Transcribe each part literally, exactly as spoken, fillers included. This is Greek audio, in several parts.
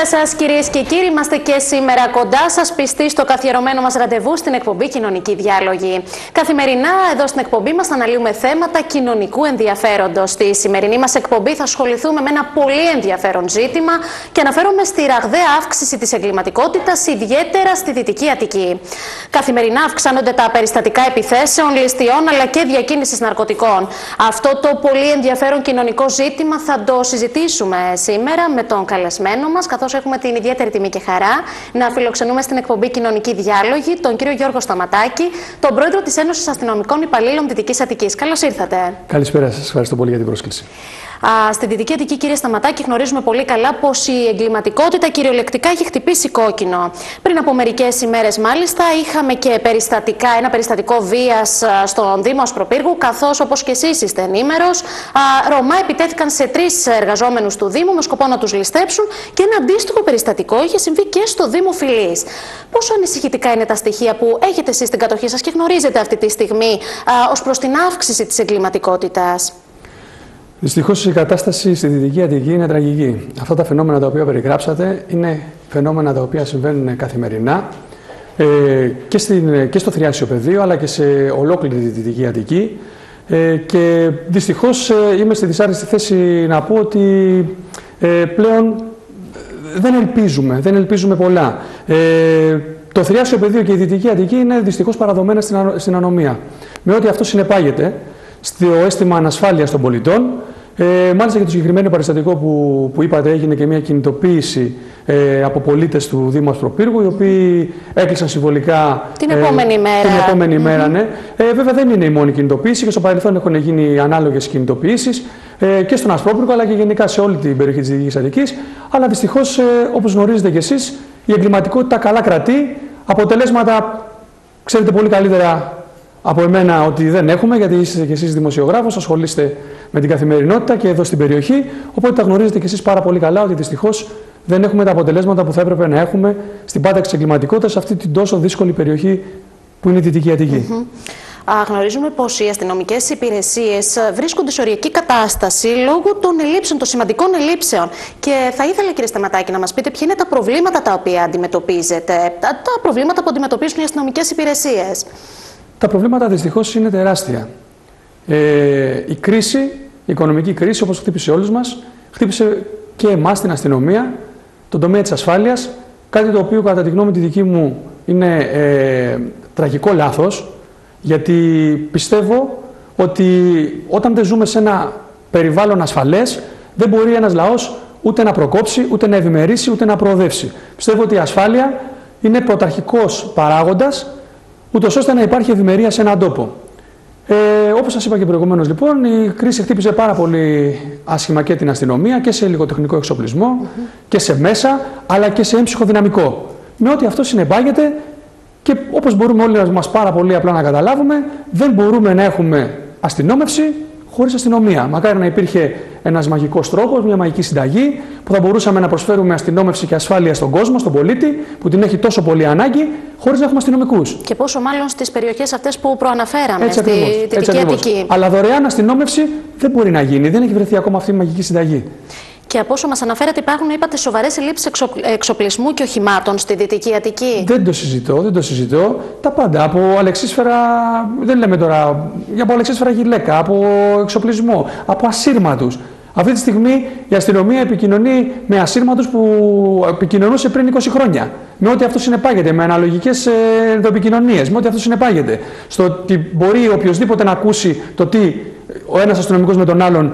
Καλησπέρα σας κυρίες και κύριοι. Είμαστε και σήμερα κοντά σας, πιστοί στο καθιερωμένο μας ραντεβού στην εκπομπή Κοινωνική Διάλογη. Καθημερινά εδώ στην εκπομπή μας αναλύουμε θέματα κοινωνικού ενδιαφέροντος. Στη σημερινή μας εκπομπή θα ασχοληθούμε με ένα πολύ ενδιαφέρον ζήτημα και αναφέρομαι στη ραγδαία αύξηση της εγκληματικότητας, ιδιαίτερα στη Δυτική Αττική. Καθημερινά αυξάνονται τα περιστατικά επιθέσεων, ληστειών αλλά και διακίνησης ναρκωτικών. Αυτό το πολύ ενδιαφέρον κοινωνικό ζήτημα θα το συζητήσουμε σήμερα με τον καλεσμένο μας, καθώς έχουμε την ιδιαίτερη τιμή και χαρά να φιλοξενούμε στην εκπομπή Κοινωνική Διάλογη τον κύριο Γιώργο Σταματάκη, τον πρόεδρο της Ένωσης Αστυνομικών Υπαλλήλων Δυτικής Αττικής. Καλώς ήρθατε. Καλησπέρα σας. Ευχαριστώ πολύ για την πρόσκληση. Στη Δυτική Αττική, κύριε Σταματάκη, γνωρίζουμε πολύ καλά πως η εγκληματικότητα κυριολεκτικά έχει χτυπήσει κόκκινο. Πριν από μερικές ημέρες, μάλιστα, είχαμε και περιστατικά, ένα περιστατικό βίας στον Δήμο Ασπροπύργου, καθώς, όπως και εσείς είστε ενήμερος, Ρωμά επιτέθηκαν σε τρεις εργαζόμενους του Δήμου με σκοπό να τους ληστέψουν και ένα αντίστοιχο περιστατικό είχε συμβεί και στο Δήμο Φιλής. Πόσο ανησυχητικά είναι τα στοιχεία που έχετε εσείς στην κατοχή σας και γνωρίζετε αυτή τη στιγμή ως προς την αύξηση της εγκληματικότητας? Δυστυχώς η κατάσταση στη Δυτική Αττική είναι τραγική. Αυτά τα φαινόμενα τα οποία περιγράψατε είναι φαινόμενα τα οποία συμβαίνουν καθημερινά ε, και, στην, και στο θριάσιο πεδίο αλλά και σε ολόκληρη τη Δυτική Αττική. Ε, και δυστυχώς ε, είμαι στη δυσάρεστη θέση να πω ότι ε, πλέον δεν ελπίζουμε, δεν ελπίζουμε πολλά. Ε, το θριάσιο πεδίο και η Δυτική Αττική είναι δυστυχώς παραδομένα στην, ανο, στην ανομία. Με ό,τι αυτό συνεπάγεται στο αίσθημα ανασφάλειας των πολιτών. Ε, μάλιστα για το συγκεκριμένο περιστατικό που, που είπατε, έγινε και μια κινητοποίηση ε, από πολίτες του Δήμου Ασπροπύργου, οι οποίοι έκλεισαν συμβολικά την επόμενη ε, μέρα. Την επόμενη mm-hmm. μέρα, ναι. Ε, βέβαια δεν είναι η μόνη κινητοποίηση και στο παρελθόν έχουν γίνει ανάλογες κινητοποιήσεις ε, και στον Ασπρόπυργο αλλά και γενικά σε όλη την περιοχή της Δυτικής Αττικής. Αλλά δυστυχώς, ε, όπως γνωρίζετε κι εσείς, η εγκληματικότητα καλά κρατεί. Αποτελέσματα ξέρετε πολύ καλύτερα από εμένα ότι δεν έχουμε, γιατί είστε και εσείς δημοσιογράφος, ασχολείστε με την καθημερινότητα και εδώ στην περιοχή. Οπότε τα γνωρίζετε και εσείς πάρα πολύ καλά ότι δυστυχώς δεν έχουμε τα αποτελέσματα που θα έπρεπε να έχουμε στην πάταξη της εγκληματικότητας σε αυτή την τόσο δύσκολη περιοχή που είναι η Δυτική Αττική. Mm-hmm. Α, γνωρίζουμε πως οι αστυνομικές υπηρεσίες βρίσκονται σε οριακή κατάσταση λόγω των ελλείψεων, των σημαντικών ελλείψεων. Και θα ήθελα, κύριε Σταματάκη, να μας πείτε ποια είναι τα προβλήματα τα οποία αντιμετωπίζετε, τα, τα προβλήματα που αντιμετωπίζουν οι αστυνομικές υπηρεσίες. Τα προβλήματα δυστυχώς είναι τεράστια. Ε, η κρίση, η οικονομική κρίση, όπως χτύπησε όλους μας, χτύπησε και εμάς την αστυνομία, τον τομέα της ασφάλειας, κάτι το οποίο κατά τη γνώμη τη δική μου είναι ε, τραγικό λάθος, γιατί πιστεύω ότι όταν δεν ζούμε σε ένα περιβάλλον ασφαλές, δεν μπορεί ένας λαός ούτε να προκόψει, ούτε να ευημερήσει, ούτε να προοδεύσει. Πιστεύω ότι η ασφάλεια είναι πρωταρχικός παράγοντας, ούτως ώστε να υπάρχει ευημερία σε έναν τόπο. Ε, όπως σας είπα και προηγουμένως, λοιπόν, η κρίση χτύπησε πάρα πολύ άσχημα και την αστυνομία και σε υλικοτεχνικό εξοπλισμό mm-hmm. και σε μέσα, αλλά και σε έμψυχο δυναμικό. Με ό,τι αυτό συνεπάγεται και όπως μπορούμε όλοι μας πάρα πολύ απλά να καταλάβουμε, δεν μπορούμε να έχουμε αστυνόμευση χωρίς αστυνομία. Μακάρι να υπήρχε ένας μαγικός τρόπος, μια μαγική συνταγή που θα μπορούσαμε να προσφέρουμε αστυνόμευση και ασφάλεια στον κόσμο, στον πολίτη, που την έχει τόσο πολύ ανάγκη, χωρίς να έχουμε αστυνομικούς. Και πόσο μάλλον στις περιοχές αυτές που προαναφέραμε, έτσι στη Δυτική Αττική. Αλλά δωρεάν αστυνόμευση δεν μπορεί να γίνει, δεν έχει βρεθεί ακόμα αυτή η μαγική συνταγή. Και από όσο μας αναφέρατε, υπάρχουν, είπατε, σοβαρές ελλείψεις εξο, εξοπλισμού και οχημάτων στη Δυτική Αττική. Δεν το συζητώ, δεν το συζητώ. Τα πάντα. Από αλεξίσφαιρα, δεν λέμε τώρα, από αλεξίσφαιρα γυλαίκα, από εξοπλισμό, από ασύρματους. Αυτή τη στιγμή η αστυνομία επικοινωνεί με ασύρματους που επικοινωνούσε πριν είκοσι χρόνια. Με ό,τι αυτό συνεπάγεται, με αναλογικές ενδοεπικοινωνίες, με ό,τι αυτό συνεπάγεται. Στο ότι μπορεί οποιοδήποτε να ακούσει το τι ο ένας αστυνομικός με τον άλλον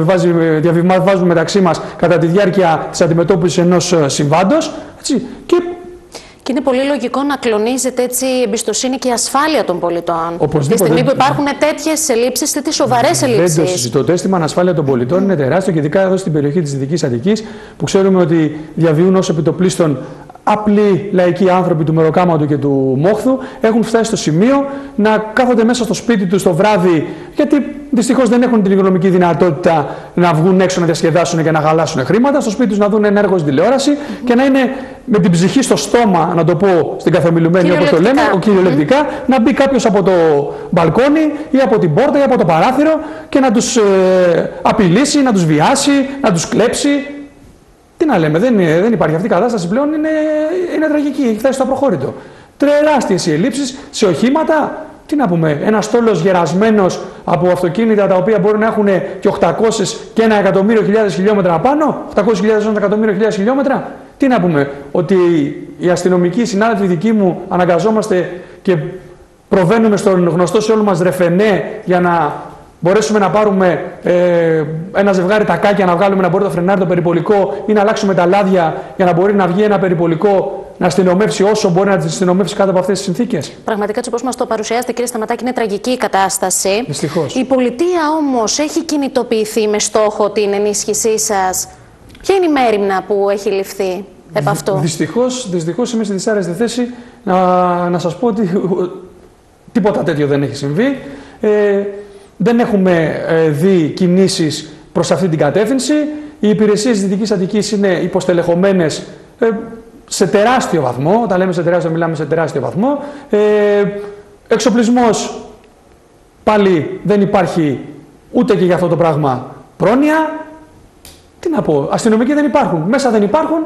διαβιβάζουν μεταξύ μας κατά τη διάρκεια της αντιμετώπισης ενός συμβάντος. Έτσι, και Και είναι πολύ λογικό να κλονίζεται έτσι η εμπιστοσύνη και η ασφάλεια των πολιτών. Οπωσδήποτε. Τη στιγμή που υπάρχουν τέτοιες ελλείψεις, τέτοιες σοβαρές ελλείψεις. Δεν το συζητώ. Το αίσθημα ανασφάλεια των πολιτών mm. είναι τεράστιο και ειδικά εδώ στην περιοχή της Δυτικής Αττικής, που ξέρουμε ότι διαβιούν ως επιτοπλίστων απλοί λαϊκοί άνθρωποι του Μεροκάματου και του Μόχθου, έχουν φτάσει στο σημείο να κάθονται μέσα στο σπίτι τους το βράδυ, γιατί δυστυχώς δεν έχουν την οικονομική δυνατότητα να βγουν έξω να διασκεδάσουν και να χαλάσουν χρήματα, στο σπίτι τους να δουν ένα έργο στην τηλεόραση mm-hmm. και να είναι με την ψυχή στο στόμα, να το πω στην καθομιλουμένη όπως το λέμε, ο κυριολεκτικά, mm-hmm. να μπει κάποιος από το μπαλκόνι ή από την πόρτα ή από το παράθυρο και να τους ε, απειλήσει, να τους βιάσει, να τους κλέψει. Τι να λέμε, δεν, δεν υπάρχει. Αυτή η κατάσταση πλέον είναι, είναι τραγική. Έχει φτάσει στο απροχώρητο. Τεράστιες οι ελλείψεις σε οχήματα. Τι να πούμε, ένας στόλος γερασμένος από αυτοκίνητα τα οποία μπορεί να έχουν και οκτακόσιες και ένα εκατομμύριο χιλιάδες χιλιόμετρα απάνω, οκτακόσιες χιλιάδες ένα εκατομμύριο χιλιάδες χιλιόμετρα. Τι να πούμε, ότι οι αστυνομικοί συνάδελφοι δικοί μου αναγκαζόμαστε και προβαίνουμε στον γνωστό σε όλους μας ρεφενέ για να μπορέσουμε να πάρουμε ε, ένα ζευγάρι τακάκια, να βγάλουμε να μπορεί το φρενάρι το περιπολικό ή να αλλάξουμε τα λάδια για να μπορεί να βγει ένα περιπολικό να αστυνομεύσει όσο μπορεί να αστυνομεύσει κάτω από αυτές τις συνθήκες. Πραγματικά, έτσι όπως μας το παρουσιάζετε, κύριε Σταματάκη, είναι τραγική η κατάσταση. Δυστυχώς. Η πολιτεία όμως έχει κινητοποιηθεί με στόχο την ενίσχυσή σας. Ποια είναι η μέριμνα που έχει ληφθεί επ' αυτού? Δυστυχώς, δυστυχώς είμαι στη δυσάρεστη θέση να, να σας πω ότι τίποτα τέτοιο δεν έχει συμβεί. Ε, δεν έχουμε ε, δει κινήσεις προς αυτή την κατεύθυνση. Οι υπηρεσίες της Δυτικής Αττικής είναι υποστελεχωμένες ε, σε τεράστιο βαθμό. Όταν λέμε σε τεράστιο, μιλάμε σε τεράστιο βαθμό. Ε, εξοπλισμός πάλι δεν υπάρχει ούτε και για αυτό το πράγμα πρόνοια. Τι να πω, αστυνομικοί δεν υπάρχουν, μέσα δεν υπάρχουν.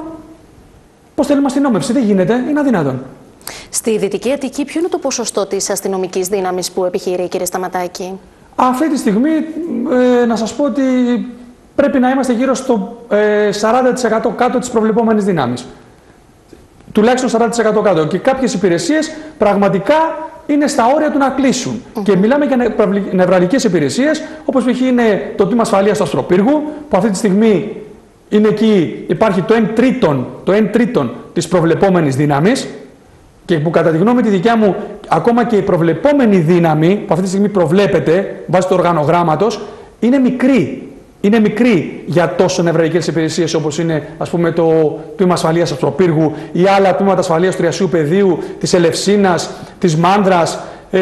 Πώς θέλουμε αστυνόμευση, δεν γίνεται, είναι αδύνατον. Στη Δυτική Αττική, ποιο είναι το ποσοστό της αστυνομικής δύναμης που επιχειρεί, κύριε Σταματάκη? Αυτή τη στιγμή, ε, να σας πω ότι πρέπει να είμαστε γύρω στο ε, σαράντα τοις εκατό κάτω της προβλεπόμενης δύναμης. Τουλάχιστον σαράντα τοις εκατό κάτω. Και κάποιες υπηρεσίες πραγματικά είναι στα όρια του να κλείσουν. Mm-hmm. Και μιλάμε για νευραλικές υπηρεσίες, όπως π.χ. είναι το τμήμα ασφαλείας του Αστροπύργου, που αυτή τη στιγμή είναι εκεί, υπάρχει το εν τρίτον, το εν τρίτον της προβλεπόμενης δύναμης, και που κατά τη γνώμη τη δικιά μου, ακόμα και η προβλεπόμενη δύναμη, που αυτή τη στιγμή προβλέπεται βάσει του οργανογράμματος, είναι μικρή. Είναι μικρή για τόσο νευραλικές υπηρεσίες όπως είναι, ας πούμε, το τμήμα ασφαλείας Αστροπύργου ή άλλα τμήματα ασφαλείας του Τριασίου Πεδίου, της Ελευσίνας, της Μάνδρας. Ε,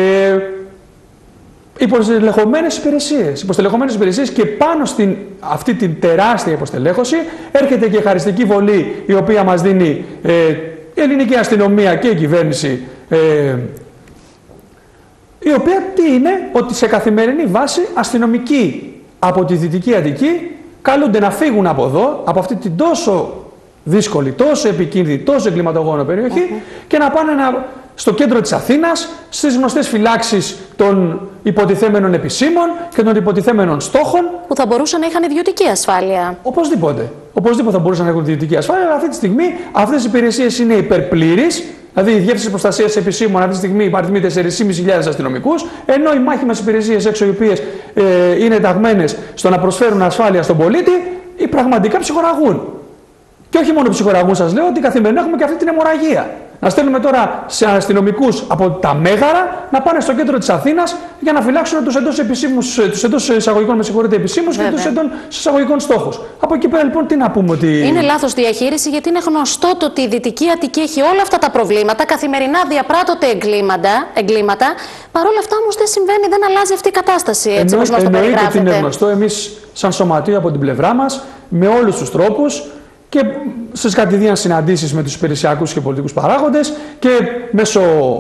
υποστελεχωμένες υπηρεσίες. Υποστελεχωμένες υπηρεσίες, και πάνω στην αυτή την τεράστια υποστελέχωση έρχεται και η χαριστική βολή, η οποία μας δίνει ε, η ελληνική αστυνομία και η κυβέρνηση, ε, η οποία τι είναι, ότι σε καθημερινή βάση αστυνομικοί από τη Δυτική Αττική καλούνται να φύγουν από εδώ, από αυτή την τόσο δύσκολη, τόσο επικίνδυνη, τόσο εγκληματογόνο περιοχή, mm-hmm. και να πάνε να, στο κέντρο της Αθήνας, στις γνωστές φυλάξεις των υποτιθέμενων επισήμων και των υποτιθέμενων στόχων. Που θα μπορούσαν να είχαν ιδιωτική ασφάλεια. Οπωσδήποτε. Οπωσδήποτε θα μπορούσαν να έχουν ιδιωτική ασφάλεια, αλλά αυτή τη στιγμή αυτές οι υπηρεσίες είναι υπερπλήρεις. Δηλαδή, η Διεύθυνση Προστασίας Επισήμων αυτή τη στιγμή υπαριθμεί τέσσερις χιλιάδες πεντακόσιους αστυνομικούς, ενώ οι μάχημες υπηρεσίες έξω, οι οποίες ε, είναι ταγμένες στο να προσφέρουν ασφάλεια στον πολίτη, οι πραγματικά ψυχοραγούν. Και όχι μόνο ψυχοραγούν, σας λέω, ότι καθημερινά έχουμε και αυτή την αιμορραγία. Να στέλνουμε τώρα σε αστυνομικούς από τα Μέγαρα να πάνε στο κέντρο της Αθήνας για να φυλάξουν τους εντός, επισήμους, τους εντός εισαγωγικών, με συγχωρείτε, επισήμους, και τους εντός εισαγωγικών στόχους. Από εκεί πέρα λοιπόν τι να πούμε, ότι. Είναι λάθος διαχείριση, γιατί είναι γνωστό το ότι η Δυτική Αττική έχει όλα αυτά τα προβλήματα. Καθημερινά διαπράττονται εγκλήματα. εγκλήματα. Παρ' όλα αυτά όμως δεν συμβαίνει, δεν αλλάζει αυτή η κατάσταση, έτσι όπως μας το περιγράφετε. Εννοείται ότι είναι γνωστό. Εμείς, σαν σωματείο από την πλευρά μας, με όλους τους τρόπους, και στις κατηδίαν συναντήσεις με τους υπηρεσιακούς και πολιτικούς παράγοντες και μέσω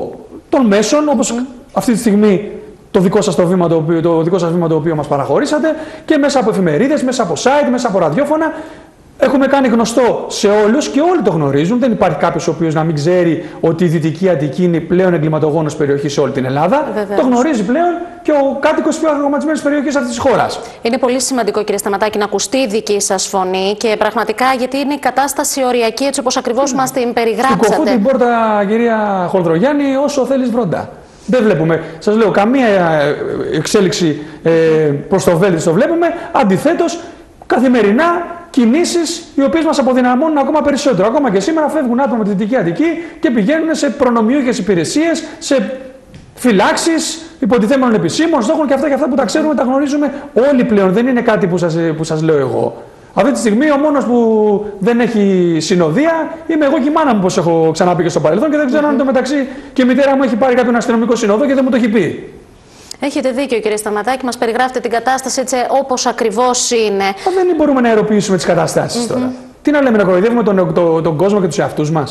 των μέσων, όπως mm. αυτή τη στιγμή το δικό σας το βήμα το οποίο, το δικό σας βήμα το οποίο μας παραχωρήσατε, και μέσα από εφημερίδες, μέσα από site, μέσα από ραδιόφωνα, έχουμε κάνει γνωστό σε όλους και όλοι το γνωρίζουν. Δεν υπάρχει κάποιος ο οποίος να μην ξέρει ότι η Δυτική Αττική είναι πλέον εγκληματογόνος περιοχή σε όλη την Ελλάδα. Βεβαίως. Το γνωρίζει πλέον και ο κάτοικος πιο αγροματισμένης περιοχής αυτής της χώρας. Είναι πολύ σημαντικό, κύριε Σταματάκη, να ακουστεί η δική σας φωνή, και πραγματικά γιατί είναι η κατάσταση οριακή, έτσι όπως ακριβώς μας την περιγράψατε. Στην κοφού την πόρτα, κυρία Χολδρογιάννη, όσο θέλεις βρόντα. Δεν βλέπουμε, σας λέω, καμία εξέλιξη ε, προς το βέλτιστο βλέπουμε. Αντιθέτως, καθημερινά κινήσεις οι οποίες μας αποδυναμώνουν ακόμα περισσότερο. Ακόμα και σήμερα φεύγουν άτομα από τη Δυτική Αττική και πηγαίνουν σε προνομιούχες υπηρεσίες, σε φυλάξεις υποτιθέμενων επισήμων, στόχων, και αυτά και αυτά που τα ξέρουμε, τα γνωρίζουμε όλοι πλέον. Δεν είναι κάτι που σας, που σας λέω εγώ. Αυτή τη στιγμή ο μόνος που δεν έχει συνοδεία είμαι εγώ και η μάνα μου, όπως έχω ξαναπεί και στο παρελθόν, και δεν ξέρω mm-hmm. αν το μεταξύ και η μητέρα μου έχει πάρει κάποιον αστυνομικό συνοδό και δεν μου το έχει πει. Έχετε δίκιο, κύριε Σταματάκη, μας περιγράφετε την κατάσταση έτσι όπως ακριβώς είναι. Μα δεν μπορούμε να αεροποιήσουμε τις καταστάσεις mm-hmm. τώρα. Τι να λέμε, να κοροϊδεύουμε τον, τον, τον κόσμο και τους εαυτούς μας.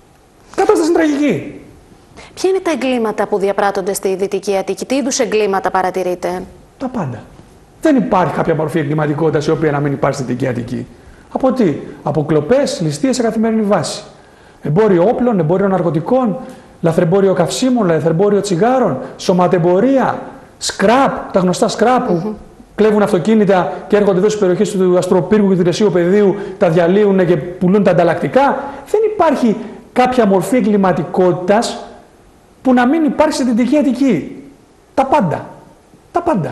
Η κατάσταση είναι τραγική. Ποια είναι τα εγκλήματα που διαπράττονται στη Δυτική Αττική, τι είδους εγκλήματα παρατηρείτε? Τα πάντα. Δεν υπάρχει κάποια μορφή εγκληματικότητας η οποία να μην υπάρχει στη Δυτική Αττική. Από τι? Από κλοπές, ληστείες σε καθημερινή βάση. Εμπόριο όπλων, εμπόριο ναρκωτικών, λαθρεμπόριο καυσίμων, λαθρεμπόριο τσιγάρων, σωματεμπορία, σκραπ, τα γνωστά σκραπ που mm-hmm. κλέβουν αυτοκίνητα και έρχονται εδώ στις περιοχές του Αστροπύργου και του Δρεσίου Πεδίου, τα διαλύουν και πουλούν τα ανταλλακτικά. Δεν υπάρχει κάποια μορφή εγκληματικότητας που να μην υπάρχει στη Δυτική Αττική. Τα πάντα. Τα πάντα.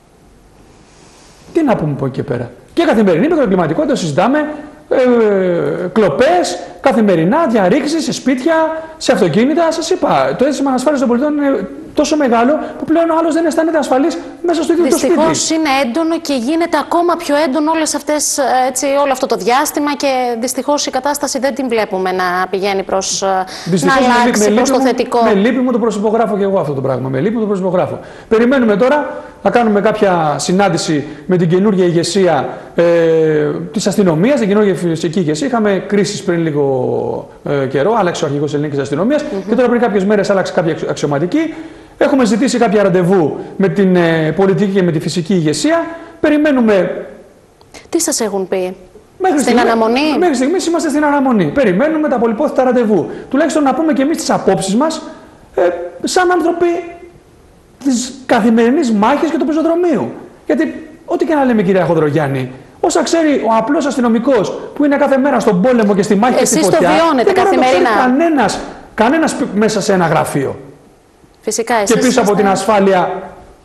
Τι να πούμε από εκεί και πέρα. Και καθημερινή εγκληματικότητα συζητάμε. Ε, κλοπές, καθημερινά, διαρρήξεις σε σπίτια, σε αυτοκίνητα. Σας είπα, το αίσθημα ανασφάλειας των πολιτών είναι τόσο μεγάλο που πλέον ο άλλος δεν αισθάνεται ασφαλής μέσα στο ίδιο το σπίτι. Δυστυχώς είναι έντονο και γίνεται ακόμα πιο έντονο όλες αυτές, έτσι, όλο αυτό το διάστημα και δυστυχώς η κατάσταση δεν την βλέπουμε να πηγαίνει προς δυστυχώς να αλλάξει προς το θετικό. Με λύπη μου το προσυπογράφω και εγώ αυτό το πράγμα. Με λύπη μου το προσυπογράφω. Περιμένουμε τώρα να κάνουμε κάποια συνάντηση με την καινούργια ηγεσία ε, της αστυνομίας, την καινούργια φυσική ηγεσία. Είχαμε κρίσεις πριν λίγο ε, καιρό, άλλαξε ο αρχηγός ελληνικής αστυνομίας mm-hmm. και τώρα πριν κάποιες μέρες άλλαξε κάποια αξιωματική. Έχουμε ζητήσει κάποια ραντεβού με την ε, πολιτική και με τη φυσική ηγεσία. Περιμένουμε. Τι σας έχουν πει? Μέχρι στην στιγμή, αναμονή. Μέχρι στιγμής είμαστε στην αναμονή. Περιμένουμε τα πολυπόθητα ραντεβού. Τουλάχιστον να πούμε και εμείς τις απόψεις μας ε, σαν άνθρωποι της καθημερινής μάχης και του πεζοδρομίου. Γιατί, ό,τι και να λέμε, κυρία Χοντρογιάννη, όσα ξέρει ο απλός αστυνομικός που είναι κάθε μέρα στον πόλεμο και στη μάχη και στη φωτιά, εσείς το βιώνετε καθημερινά. Κανένας, κανένας μέσα σε ένα γραφείο. Φυσικά, εσείς και πίσω από την ασφάλεια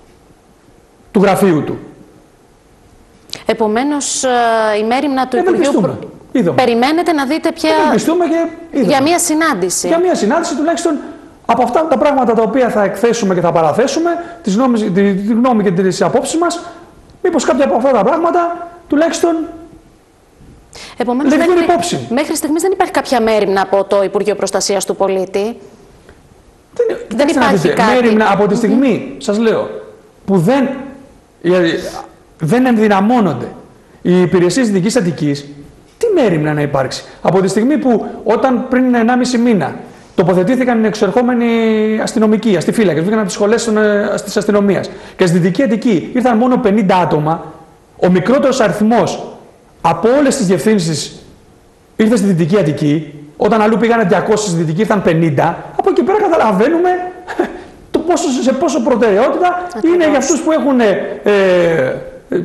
του γραφείου του. Επομένως, η μέριμνα του Υπουργείου. Είδαμε. Περιμένετε να δείτε ποια. Και για μια συνάντηση. Για μια συνάντηση, τουλάχιστον από αυτά τα πράγματα τα οποία θα εκθέσουμε και θα παραθέσουμε, τη γνώμη, τη, τη γνώμη και τις απόψεις μας, μήπως κάποια από αυτά τα πράγματα τουλάχιστον. Επομένως, μέχρι, υπόψη. μέχρι στιγμής δεν υπάρχει κάποια μέριμνα από το Υπουργείο Προστασίας του Πολίτη. Δεν, δεν υπάρχει κάτι. Μέριμνα από τη στιγμή, mm-hmm. σας λέω, που δεν, δεν ενδυναμώνονται οι υπηρεσίες Δυτικής Αττικής, τι μέριμνα να υπάρξει? Από τη στιγμή που όταν πριν ενάμιση μήνα τοποθετήθηκαν οι εξερχόμενοι αστυνομικοί, αστυφύλακες, βγήκαν από τις σχολές της αστυνομίας και στη Δυτική Αττική ήρθαν μόνο πενήντα άτομα, ο μικρότερος αριθμός από όλες τις διευθύνσεις ήρθε στη Δυτική Αττική, όταν αλλού πήγαν διακόσιοι, στη Δυτική ήρθαν πενήντα, από εκεί πέρα καταλαβαίνουμε το πόσο, σε πόσο προτεραιότητα Ακριβώς. είναι για αυτούς που έχουν, ε, ε,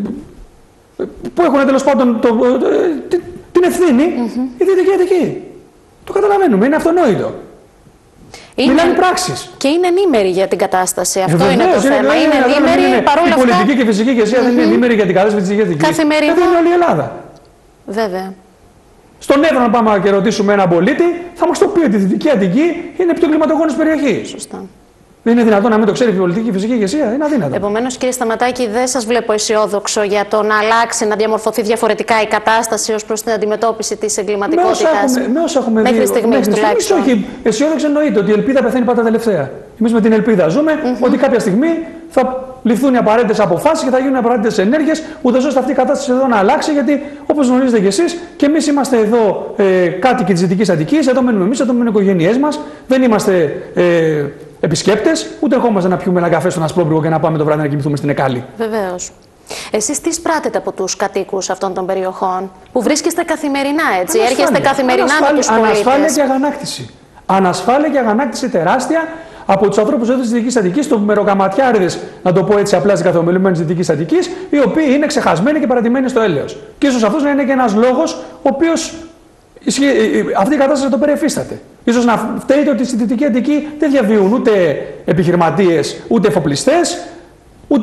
που έχουν τέλος πάντων το, ε, την ευθύνη mm-hmm. η Δυτική Αττική. Το καταλαβαίνουμε, είναι αυτονόητο. Είναι... Μιλάνε πράξεις. Και είναι ενήμεροι για την κατάσταση. Αυτό Βεβαίως, είναι το είναι, θέμα. Είναι, είναι ενήμεροι, είναι, παρόλα η αυτά. Η πολιτική και η φυσική ηγεσία mm-hmm. δεν είναι ενήμεροι για την κατάσταση της Δυτικής Αττικής. Καθημερινά. Δεν είναι όλη η Ελλάδα. Βέβαια. Στον Εύρο, να πάμε και ρωτήσουμε έναν πολίτη, θα μας το πει ότι η Δυτική Αττική είναι πιο κλιματογόνης περιοχή. Σωστά. Δεν είναι δυνατόν να μην το ξέρει η πολιτική και η φυσική ηγεσία. Είναι αδύνατο. Επομένως, κύριε Σταματάκη, δεν σας βλέπω αισιόδοξο για το να αλλάξει, να διαμορφωθεί διαφορετικά η κατάσταση ως προς την αντιμετώπιση της εγκληματικότητας. Με όσα έχουμε μέχρι δει. Στιγμής, μέχρι στιγμής, όχι. Αισιόδοξο εννοείται ότι η ελπίδα πεθαίνει πάντα τελευταία. Εμείς με την ελπίδα ζούμε mm-hmm. ότι κάποια στιγμή θα ληφθούν οι απαραίτητες αποφάσεις και θα γίνουν οι απαραίτητες ενέργειες, ούτως ώστε αυτή η κατάσταση εδώ να αλλάξει. Γιατί όπως γνωρίζετε κι εσείς, και εμείς είμαστε εδώ ε, κάτοικοι της Δυτικής Αττικής, εδώ μένουμε εμείς, εδώ μένουν οι οικογένειές μας, δεν είμαστε. Ε, επισκέπτες, ούτε ερχόμαστε να πιούμε ένα καφέ στον Ασπρόμπουργο και να πάμε το βράδυ να κοιμηθούμε στην Εκάλη. Βεβαίως. Εσείς τι σπράτετε από τους κατοίκους αυτών των περιοχών, που βρίσκεστε καθημερινά, έτσι, Ανασφάλεια. έρχεστε καθημερινά Ανασφάλεια. με τους πολίτες? Ανασφάλεια και αγανάκτηση. Ανασφάλεια και αγανάκτηση τεράστια από τους ανθρώπους εδώ της Δυτικής Αττικής, των μεροκαματιάριδες, να το πω έτσι απλά, στις καθομιλημένες της Δυτικής Αττικής, οι οποίοι είναι ξεχασμένοι και παρατημένοι στο έλεος. Και ίσως αυτός να είναι και ένας λόγος ο οποίος αυτή η κατάσταση το περιεφίσταται. Ίσως να φταίει ότι στη Δυτική Αττική δεν διαβιούν ούτε επιχειρηματίες, ούτε εφοπλιστές, ούτε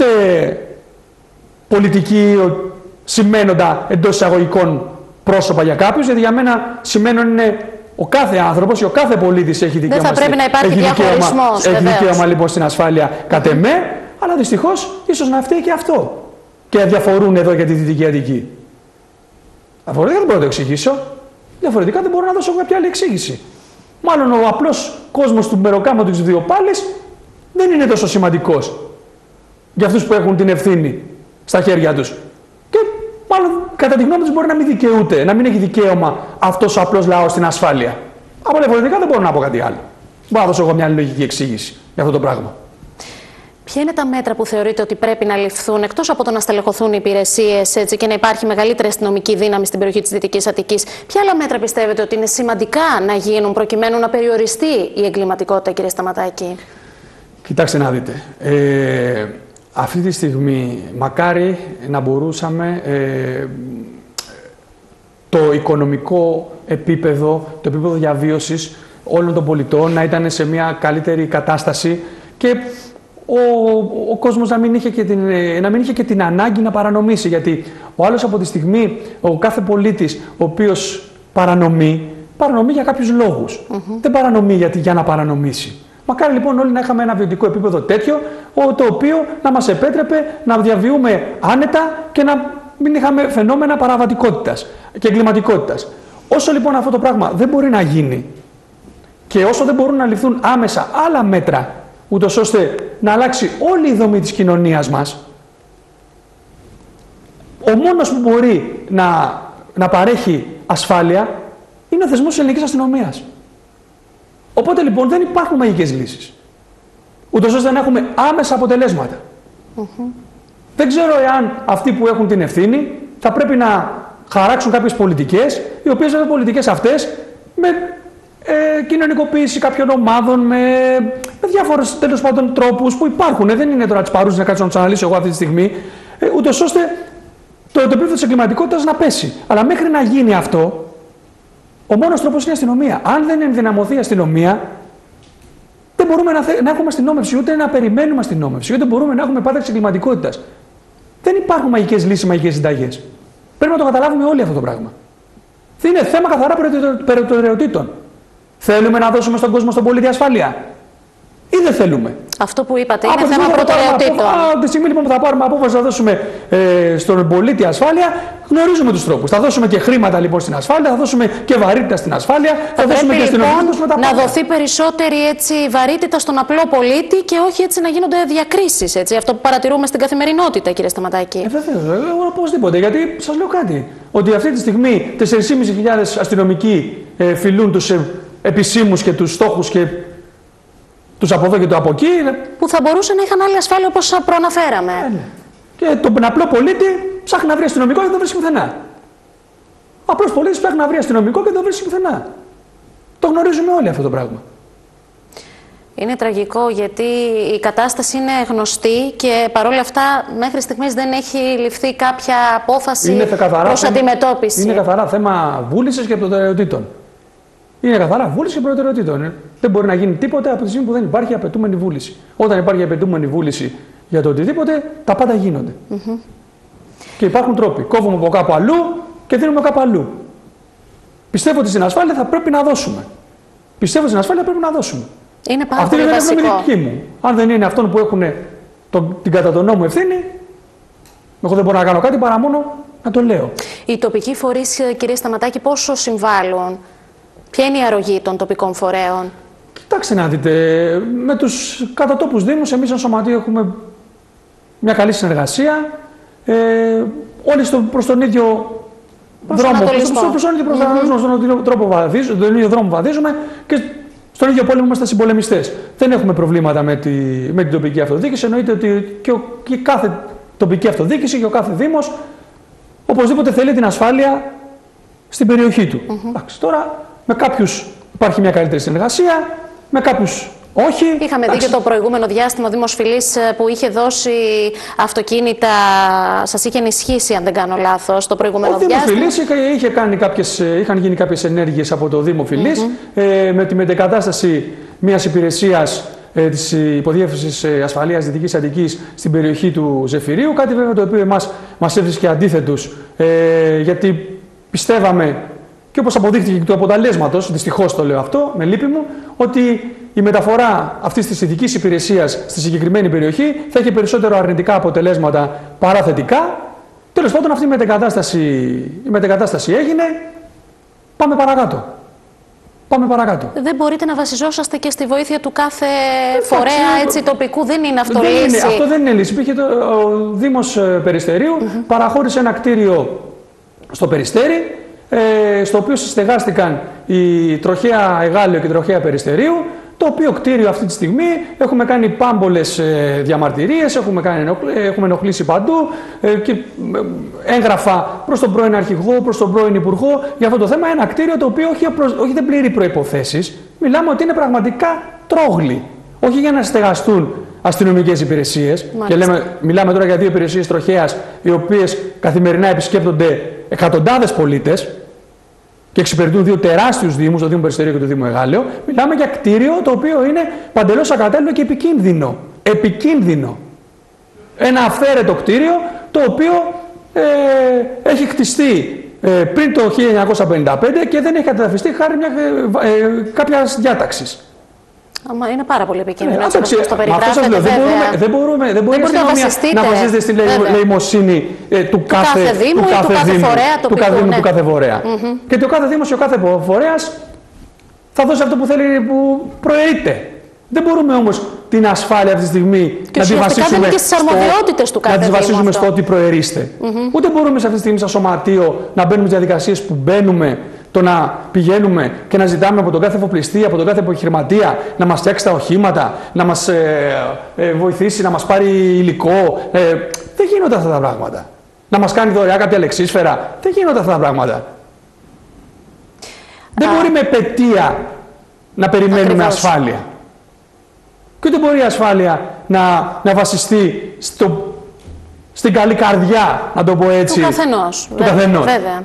πολιτικοί σημαίνοντα εντός εισαγωγικών πρόσωπα για κάποιους, γιατί για μένα σημαίνον είναι ο κάθε άνθρωπος ή ο κάθε πολίτης έχει δικαίωμα. Δεν θα πρέπει να υπάρχει διαχωρισμός. Έχει δικαίωμα λοιπόν στην ασφάλεια κατ' εμέ, αλλά δυστυχώς ίσως να φταίει και αυτό. Και διαφορούν εδώ για τη Δυτική Αττική. Διαφορετικά δεν μπορώ να το εξηγήσω. Διαφορετικά δεν μπορώ να δώσω κάποια άλλη εξήγηση. Μάλλον ο απλός κόσμος του μεροκάματου της Βιοπάλης δεν είναι τόσο σημαντικός για αυτούς που έχουν την ευθύνη στα χέρια τους. Και μάλλον κατά τη γνώμη τους μπορεί να μην δικαιούται, να μην έχει δικαίωμα αυτός ο απλός λαός στην ασφάλεια. Από διαφορετικά δεν μπορώ να πω κάτι άλλο. Μπορώ να δώσω εγώ μια άλλη λογική εξήγηση για αυτό το πράγμα. Ποια είναι τα μέτρα που θεωρείτε ότι πρέπει να ληφθούν, εκτός από το να στελεχωθούν οι υπηρεσίες και να υπάρχει μεγαλύτερη αστυνομική δύναμη στην περιοχή της Δυτικής Αττικής, ποια άλλα μέτρα πιστεύετε ότι είναι σημαντικά να γίνουν προκειμένου να περιοριστεί η εγκληματικότητα, κύριε Σταματάκη? Κοιτάξτε να δείτε. Ε, αυτή τη στιγμή μακάρι να μπορούσαμε ε, το οικονομικό επίπεδο, το επίπεδο διαβίωσης όλων των πολιτών να ήταν σε μια καλύτερη κατάσταση και ο, ο κόσμος να μην, είχε και την, να μην είχε και την ανάγκη να παρανομήσει. Γιατί ο άλλος από τη στιγμή, ο κάθε πολίτης ο οποίος παρανομεί, παρανομεί για κάποιους λόγους. Mm-hmm. Δεν παρανομεί γιατί, για να παρανομήσει. Μακάρι λοιπόν όλοι να είχαμε ένα βιωτικό επίπεδο τέτοιο, το οποίο να μας επέτρεπε να διαβιούμε άνετα και να μην είχαμε φαινόμενα παραβατικότητας και εγκληματικότητας. Όσο λοιπόν αυτό το πράγμα δεν μπορεί να γίνει και όσο δεν μπορούν να ληφθούν άμεσα άλλα μέτρα, ούτως ώστε να αλλάξει όλη η δομή της κοινωνίας μας, ο μόνος που μπορεί να, να παρέχει ασφάλεια είναι ο θεσμός της ελληνικής αστυνομίας. Οπότε λοιπόν δεν υπάρχουν μαγικές λύσεις, ούτως ώστε να έχουμε άμεσα αποτελέσματα. Mm-hmm. Δεν ξέρω εάν αυτοί που έχουν την ευθύνη θα πρέπει να χαράξουν κάποιες πολιτικές, οι οποίες βέβαια πολιτικές αυτές με ε, κοινωνικοποίηση κάποιων ομάδων, με, με διάφορους τέλος πάντων τρόπους που υπάρχουν. Ε, δεν είναι τώρα τις παρούσες να κάτσω να τους αναλύσω εγώ αυτή τη στιγμή, ε, ούτως ώστε το, το επίπεδο της εγκληματικότητας να πέσει. Αλλά μέχρι να γίνει αυτό, ο μόνος τρόπος είναι η αστυνομία. Αν δεν ενδυναμωθεί η αστυνομία, δεν μπορούμε να, θε, να έχουμε αστυνόμευση, ούτε να περιμένουμε αστυνόμευση, ούτε μπορούμε να έχουμε επάταξη εγκληματικότητας. Δεν υπάρχουν μαγικές λύσεις, μαγικές συνταγές. Πρέπει να το καταλάβουμε όλοι αυτό το πράγμα. Είναι θέμα καθαρά προτεραιοτήτων. Θέλουμε να δώσουμε στον κόσμο, στον πολίτη ασφάλεια, ή δεν θέλουμε? Αυτό που είπατε είναι θέμα προτεραιοτήτων. Από τη στιγμή λοιπόν που θα πάρουμε απόφαση να δώσουμε ε, στον πολίτη ασφάλεια, γνωρίζουμε τους τρόπους. Θα δώσουμε και χρήματα λοιπόν στην ασφάλεια, θα δώσουμε και βαρύτητα στην ασφάλεια, θα, θα δώσουμε πρέπει, και λοιπόν, στην οδηγία. Να δοθεί περισσότερη έτσι, βαρύτητα στον απλό πολίτη και όχι έτσι να γίνονται διακρίσεις. Έτσι, αυτό που παρατηρούμε στην καθημερινότητα, κύριε Σταματάκη. Ε, βεβαίως, οπωσδήποτε. Γιατί σας λέω κάτι. Ότι αυτή τη στιγμή τέσσερις χιλιάδες πεντακόσιοι αστυνομικοί ε, φιλούν τους ε, επισήμους και τους στόχους και τους από εδώ και το από εκεί. Που θα μπορούσαν να είχαν άλλη ασφάλεια όπως προαναφέραμε. Ε, ναι. Και τον απλό πολίτη ψάχνει να βρει αστυνομικό και δεν το βρίσκει πουθενά. Ο απλός πολίτης ψάχνει να βρει αστυνομικό και δεν το βρίσκει πουθενά. Το γνωρίζουμε όλοι αυτό το πράγμα. Είναι τραγικό γιατί η κατάσταση είναι γνωστή και παρόλα αυτά μέχρι στιγμής δεν έχει ληφθεί κάποια απόφαση προς αντιμετώπιση. Είναι καθαρά θέμα βούλησης και προτεραιοτήτων. Είναι καθαρά βούληση και προτεραιοτήτων. Ε. Δεν μπορεί να γίνει τίποτα από τη στιγμή που δεν υπάρχει απαιτούμενη βούληση. Όταν υπάρχει απαιτούμενη βούληση για το οτιδήποτε, τα πάντα γίνονται. Mm-hmm. Και υπάρχουν τρόποι. Κόβουμε από κάπου αλλού και δίνουμε κάπου αλλού. Πιστεύω ότι στην ασφάλεια θα πρέπει να δώσουμε. Πιστεύω ότι στην ασφάλεια πρέπει να δώσουμε. Είναι πάρα Αυτή πολύ βασικό. είναι η δική μου. Αν δεν είναι αυτόν που έχουν το, την κατά τον νόμο ευθύνη, εγώ δεν μπορώ να κάνω κάτι παρά μόνο να το λέω. Οι τοπικοί φορείς, κύριε Σταματάκη, πόσο συμβάλλουν? Ποια είναι η αρρωγή των τοπικών φορέων? Κοιτάξτε να δείτε, με τους κατατόπους δήμους εμείς ως σωματείο έχουμε μια καλή συνεργασία. Ε, όλοι στο, προς τον ίδιο δρόμο, προς, προς τον ίδιο προσανατολισμό, mm-hmm. στον, τρόπο βαδίζουμε, τον ίδιο δρόμο βαδίζουμε και στον ίδιο πόλεμο είμαστε συμπολεμιστές. Δεν έχουμε προβλήματα με, τη, με την τοπική αυτοδιοίκηση. Εννοείται ότι και, ο, και κάθε τοπική αυτοδιοίκηση και ο κάθε δήμος οπωσδήποτε θέλει την ασφάλεια στην περιοχή του. Mm-hmm. Εντάξει, τώρα με κάποιους υπάρχει μια καλύτερη συνεργασία, με κάποιους όχι. Είχαμε εντάξει. δει και το προηγούμενο διάστημα ο Δήμος Φυλής που είχε δώσει αυτοκίνητα, σας είχε ενισχύσει αν δεν κάνω λάθος το προηγούμενο ο διάστημα. Ο Δήμος Φυλής είχε κάνει κάποιες, είχαν γίνει κάποιες ενέργειες από το Δήμο Φυλής mm-hmm. ε, με τη μετεγκατάσταση μιας υπηρεσίας ε, της Υποδιεύθυνσης Ασφαλείας Δυτικής Αττικής στην περιοχή του Ζεφυρίου, κάτι βέβαια το οποίο εμάς μας έβρισκε αντίθετους ε, γιατί πιστεύαμε και όπως αποδείχθηκε και του αποτελέσματος, δυστυχώς το λέω αυτό, με λύπη μου, ότι η μεταφορά αυτής της ειδικής υπηρεσίας στη συγκεκριμένη περιοχή θα έχει περισσότερο αρνητικά αποτελέσματα παρά θετικά. Τέλος πάντων, αυτή η μετεγκατάσταση, η μετεγκατάσταση έγινε. Πάμε παρακάτω. Πάμε παρακάτω. Δεν μπορείτε να βασιζόσαστε και στη βοήθεια του κάθε φορέα έτσι, τοπικού, δεν είναι αυτό δεν λύση. Είναι, αυτό δεν είναι λύση. Υπήρχε το, ο Δήμος Περιστερίου, mm-hmm. παραχώρησε ένα κτίριο στο Περιστέρι, στο οποίο συστεγάστηκαν η τροχέα Εγάλειο και η τροχέα Περιστερίου το οποίο κτίριο αυτή τη στιγμή έχουμε κάνει πάμπολες ε, διαμαρτυρίες, έχουμε, κάνει, έχουμε ενοχλήσει παντού ε, και έγγραφα προς τον πρώην αρχηγό, προς τον πρώην υπουργό για αυτό το θέμα. Ένα κτίριο το οποίο όχι, όχι δεν πληρεί προϋποθέσεις, μιλάμε ότι είναι πραγματικά τρόγλοι. Όχι για να στεγαστούν αστυνομικές υπηρεσίες. Και λέμε, μιλάμε τώρα για δύο υπηρεσίες τροχέας, οι οποίες καθημερινά επισκέπτονται εκατοντάδες πολίτες και εξυπηρετούν δύο τεράστιους δήμους, το Δήμο Περιστερίου και το Δήμο Εγάλεο. Μιλάμε για κτίριο το οποίο είναι παντελώς ακατάλληλο και επικίνδυνο. Επικίνδυνο. Ένα αυθαίρετο κτίριο το οποίο ε, έχει χτιστεί ε, πριν το χίλια εννιακόσια πενήντα πέντε και δεν έχει καταδαφιστεί χάρη μια, ε, ε, κάποιας διάταξης. Άμα είναι πάρα πολύ επικίνδυνο. Ναι, έτσι όπως το περιγράφετε, δεν μπορούμε, δεν μπορούμε, δεν μπορεί δεν να, να βασίζεται στη λαιμοσύνη ε, του, του κάθε, κάθε δήμου του κάθε, του κάθε δήμου, φορέα, του κάθε, ναι. του κάθε φορέα. Mm-hmm. Και ο κάθε δήμος και ο κάθε φορέας θα δώσει αυτό που θέλει, που προαιρείται. Δεν μπορούμε όμως την ασφάλεια αυτή τη στιγμή και να τη βασίσουμε, και στις αρμοδιότητες του κάθε να τη βασίσουμε στο ότι προερίστε. Mm-hmm. Ούτε μπορούμε σε αυτή τη στιγμή σαν σωματείο να μπαίνουμε στις διαδικασίες που μπαίνουμε, το να πηγαίνουμε και να ζητάμε από τον κάθε εφοπλιστή, από τον κάθε επιχειρηματία να μας φτιάξει τα οχήματα, να μας ε, ε, βοηθήσει, να μας πάρει υλικό. Ε, δεν γίνονται αυτά τα πράγματα. Να μας κάνει δωρεά κάποια λεξίσφαιρα. Δεν γίνονται αυτά τα πράγματα. Α. Δεν μπορεί με πετία να περιμένουμε Ακριβώς. ασφάλεια. Και ούτε μπορεί η ασφάλεια να, να βασιστεί στο, στην καλή καρδιά, να το πω έτσι, του καθενός. Του βέβαια, καθενός. βέβαια.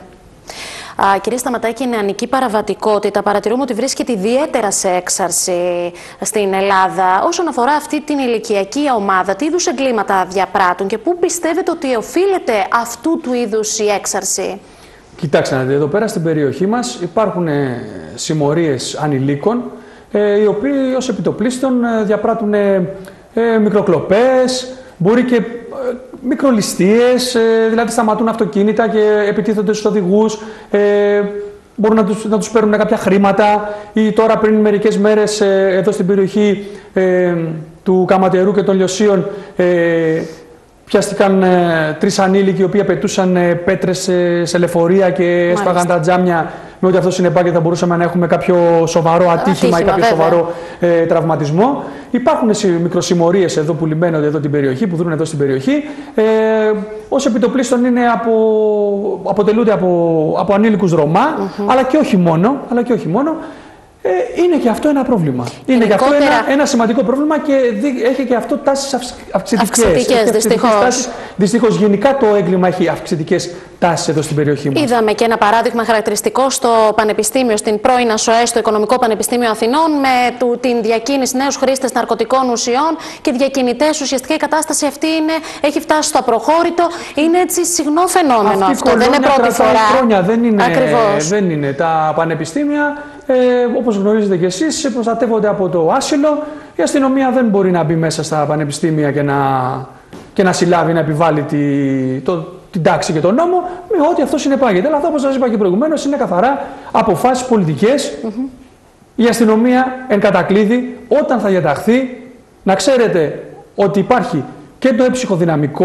Α, κυρία Σταματάκη, η νεανική παραβατικότητα παρατηρούμε ότι βρίσκεται ιδιαίτερα σε έξαρση στην Ελλάδα. Όσον αφορά αυτή την ηλικιακή ομάδα, τι είδους εγκλήματα διαπράττουν και πού πιστεύετε ότι οφείλεται αυτού του είδους η έξαρση? Κοιτάξτε, εδώ πέρα στην περιοχή μας υπάρχουν ε, συμμορίες ανηλίκων, ε, οι οποίοι ως επιτοπλίστων ε, διαπράττουν ε, ε, μικροκλοπές, μπορεί και ε, μικρολιστίες, ε, δηλαδή σταματούν αυτοκίνητα και επιτίθενται στους οδηγούς, ε, μπορούν να τους, να τους παίρνουν κάποια χρήματα. Ή τώρα πριν μερικές μέρες ε, εδώ στην περιοχή ε, του Καματερού και των Λιωσίων ε, πιάστηκαν ε, τρεις ανήλικοι οι οποίοι πετούσαν ε, πέτρες ε, σε λεωφορεία και έσπαγαν τα τζάμια, με ό,τι αυτό συνεπάγεται θα μπορούσαμε να έχουμε κάποιο σοβαρό ατύχημα, ατύχημα ή κάποιο βέβαια. σοβαρό ε, τραυματισμό. Υπάρχουν μικροσημμορίες εδώ που λιμένονται εδώ την περιοχή, που δρούν εδώ στην περιοχή. Ε, ως επιτοπλίστων είναι από, αποτελούνται από, από ανήλικους Ρωμά, mm-hmm. αλλά και όχι μόνο. Αλλά και όχι μόνο. Ε, είναι και αυτό ένα πρόβλημα. Είναι και αυτό ένα, ένα σημαντικό πρόβλημα και δι, έχει και αυτό τάσεις αυξητικές. Αυξητικές, δυστυχώς. Δυστυχώς, γενικά το έγκλημα έχει αυξητικές τάσεις εδώ στην περιοχή μας. Είδαμε και ένα παράδειγμα χαρακτηριστικό στο Πανεπιστήμιο, στην πρώην ΑΣΟΕ, στο Οικονομικό Πανεπιστήμιο Αθηνών, με του, την διακίνηση νέους χρήστες ναρκωτικών ουσιών και διακινητές. Ουσιαστικά η κατάσταση αυτή είναι, έχει φτάσει στο απροχώρητο. Είναι έτσι συχνό φαινόμενο αυτή αυτό. Δεν είναι πρώτη φορά. Χρόνια, δεν, είναι, δεν είναι. Τα πανεπιστήμια, ε, όπως γνωρίζετε κι εσείς, προστατεύονται από το άσυλο. Η αστυνομία δεν μπορεί να μπει μέσα στα πανεπιστήμια και να, και να συλλάβει, να επιβάλλει τη, το, την τάξη και τον νόμο, με ό,τι αυτό συνεπάγεται. Αλλά αυτό, όπως σας είπα και προηγουμένως, είναι καθαρά αποφάσεις πολιτικές. Mm-hmm. Η αστυνομία εν κατακλείδη, όταν θα διαταχθεί, να ξέρετε ότι υπάρχει και το ψυχοδυναμικό,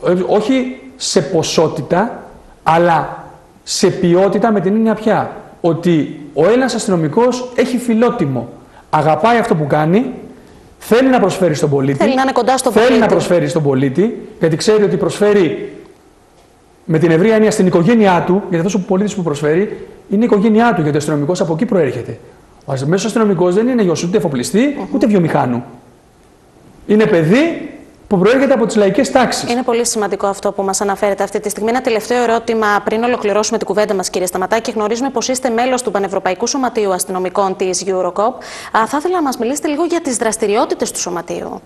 όχι σε ποσότητα, αλλά σε ποιότητα, με την έννοια πια ότι ο Έλληνας αστυνομικός έχει φιλότιμο, αγαπάει αυτό που κάνει, θέλει να προσφέρει στον πολίτη, θέλει να είναι κοντά στον θέλει πολίτη. να προσφέρει στον πολίτη, γιατί ξέρει ότι προσφέρει με την ευρία έννοια στην οικογένειά του, γιατί αυτός ο πολίτης που προσφέρει είναι η οικογένειά του, γιατί ο αστυνομικός από εκεί προέρχεται. Ο μέσος αστυνομικός δεν είναι γιος ούτε εφοπλιστή, mm-hmm. ούτε βιομηχάνου. Είναι παιδί που προέρχεται από τις λαϊκές τάξεις. Είναι πολύ σημαντικό αυτό που μας αναφέρετε αυτή τη στιγμή. Ένα τελευταίο ερώτημα πριν ολοκληρώσουμε την κουβέντα μας, κύριε Σταματάκη. Γνωρίζουμε πως είστε μέλος του Πανευρωπαϊκού Σωματείου Αστυνομικών της Eurocop. Α, θα ήθελα να μας μιλήσετε λίγο για τις δραστηριότητες του σωματείου.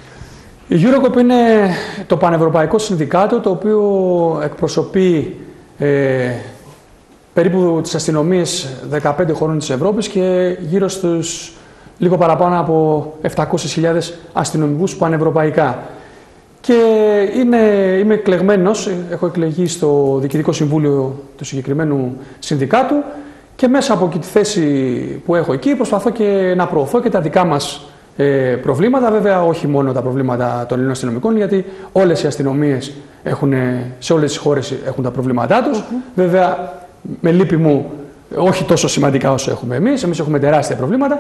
Η Eurocop είναι το πανευρωπαϊκό συνδικάτο το οποίο εκπροσωπεί ε, περίπου τις αστυνομίες δεκαπέντε χωρών της Ευρώπης και γύρω στους λίγο παραπάνω από επτακόσιες χιλιάδες αστυνομικούς πανευρωπαϊκά. Και είναι, είμαι εκλεγμένος, έχω εκλεγεί στο Διοικητικό Συμβούλιο του συγκεκριμένου συνδικάτου και μέσα από τη θέση που έχω εκεί προσπαθώ και να προωθώ και τα δικά μας ε, προβλήματα. Βέβαια όχι μόνο τα προβλήματα των Ελλήνων αστυνομικών, γιατί όλες οι αστυνομίες έχουν, σε όλες τις χώρες έχουν τα προβλήματά τους. Mm-hmm. Βέβαια με λύπη μου όχι τόσο σημαντικά όσο έχουμε εμείς, εμείς έχουμε τεράστια προβλήματα.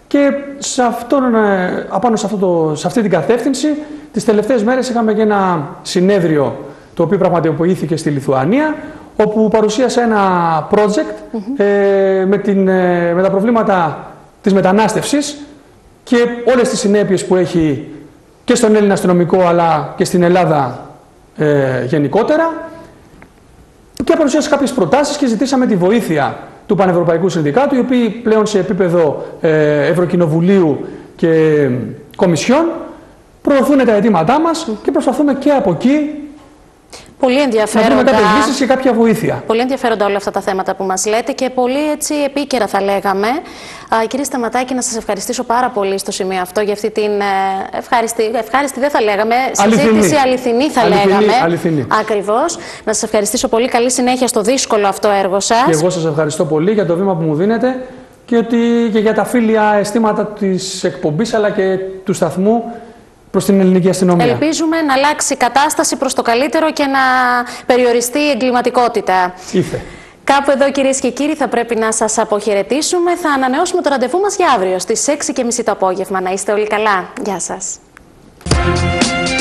Και σε αυτόν, απάνω σε, αυτό το, σε αυτή την κατεύθυνση, τις τελευταίες μέρες είχαμε και ένα συνέδριο το οποίο πραγματοποιήθηκε στη Λιθουανία, όπου παρουσίασε ένα project mm-hmm. ε, με, την, ε, με τα προβλήματα της μετανάστευσης και όλες τις συνέπειες που έχει και στον Έλληνα αστυνομικό αλλά και στην Ελλάδα ε, γενικότερα, και παρουσίασε κάποιες προτάσεις και ζητήσαμε τη βοήθεια του Πανευρωπαϊκού Συνδικάτου, οι οποίοι πλέον σε επίπεδο ε, Ευρωκοινοβουλίου και ε, Κομισιόν προωθούν τα αιτήματά μας και προσπαθούμε και από εκεί πολύ ενδιαφέροντα. να δούμε κάποιες λύσεις και κάποια βοήθεια. Πολύ ενδιαφέροντα όλα αυτά τα θέματα που μας λέτε και πολύ έτσι επίκαιρα θα λέγαμε. Α, κύριε Σταματάκη, να σας ευχαριστήσω πάρα πολύ στο σημείο αυτό για αυτή την ε, ευχάριστη, ευχάριστη δεν θα λέγαμε, συζήτηση αληθινή θα αληθινή, λέγαμε. Αληθινή. Ακριβώς. Να σας ευχαριστήσω πολύ. Καλή συνέχεια στο δύσκολο αυτό έργο σας. Και εγώ σας ευχαριστώ πολύ για το βήμα που μου δίνετε και, ότι, και για τα φίλια αισθήματα της εκπομπής αλλά και του σταθμού προς την ελληνική αστυνομία. Ελπίζουμε να αλλάξει η κατάσταση προς το καλύτερο και να περιοριστεί η εγκληματικότητα. Ήθε. Κάπου εδώ, κυρίες και κύριοι, θα πρέπει να σας αποχαιρετήσουμε. Θα ανανεώσουμε το ραντεβού μας για αύριο στις έξι και μισή το απόγευμα. Να είστε όλοι καλά. Γεια σας.